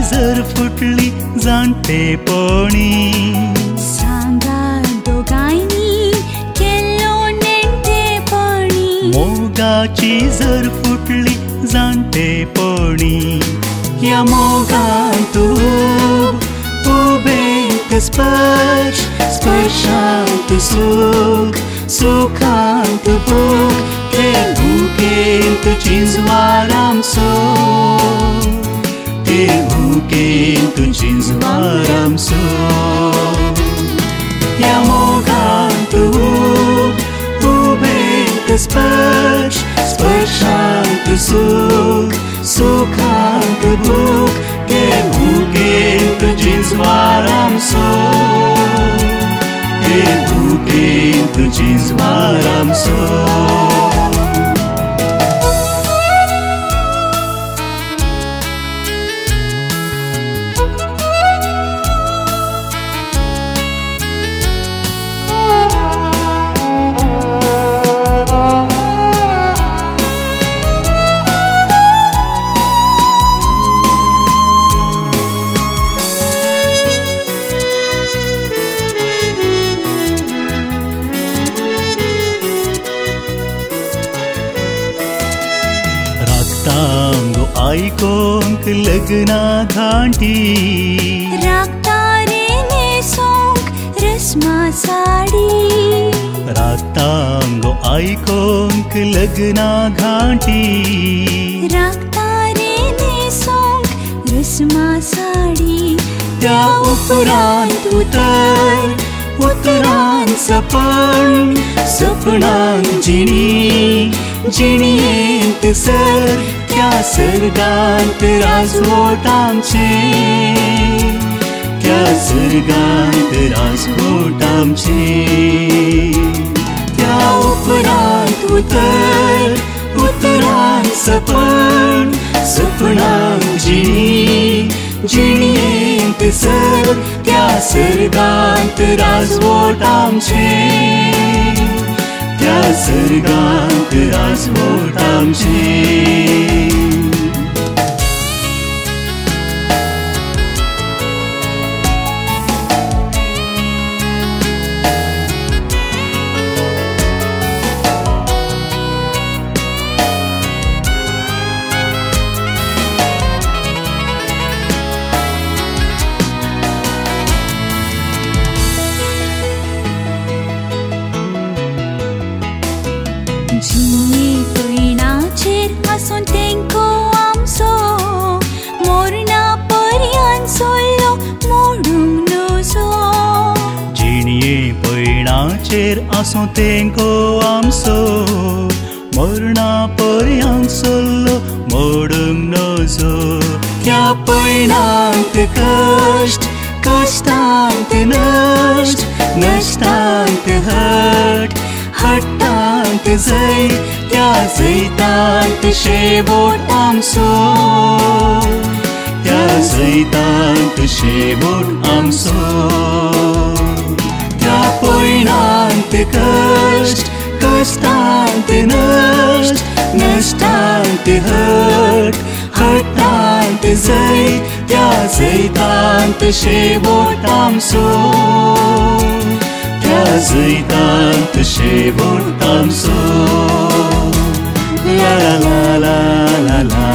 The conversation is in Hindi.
जर फुटली जाणटेपणी सांगा दोगांयनी केल्लो नेणटेपणी मोगाची जर फुटली जाणटेपणी ह्या मोगान तूं उबेंत स्पर्श स्पर्शांत सुख सुखांत भूक ते भुकेंत चिंजवारामसो ते भुकेंत चिंजवारामसो ह्या मोगान तूं उबेंत स्पर्श स्पर्शांत सुख सुखांत भूक ते भुकेंत चिंजवारामसो ते भुकेंत चिंजवारामसो रागतांगो आयकोंक लग्ना घांटी रागतारे नेसोंक रस्मा साडी रागतांगो आयकोंक लग्ना घांटी रागतारे नेसोंक रस्मा साडी त्या उपरांत उतरांत सपन सपनांक जिणी जिणयेंत सर त्या सर्गांत राजवट आमचे त्या सर्गांत राजवट आमचे त्या उपरांत उतरांत सपन सपनांक जिणी जिणयेंत सर त्या सर्गांत राजवट आमचे त्या सर्गांत राजवट आमचे जिये पयणाचेर आसून तेंको आमचो मोरणा पर्यंत सोल्लो मोडूंक नजो जिणये पयणाचेर आसूं तेंको आमचो मरणा पर्यंत सोल्लो मोडूंक नजो त्या पयणांत कश्ट कश्टांत नश्ट नश्टांत हट हट्टांत जैत त्या जैतांत शेवट आमचो त्या जैतांत शेवट आमचो त्या पयणांत कश्ट कश्टांत नश्ट नश्टांत हट हट्टांत जैत त्या जैतांत शेवट आमचो त्या जैतांत शेवट आमचो ला ला ला ला ला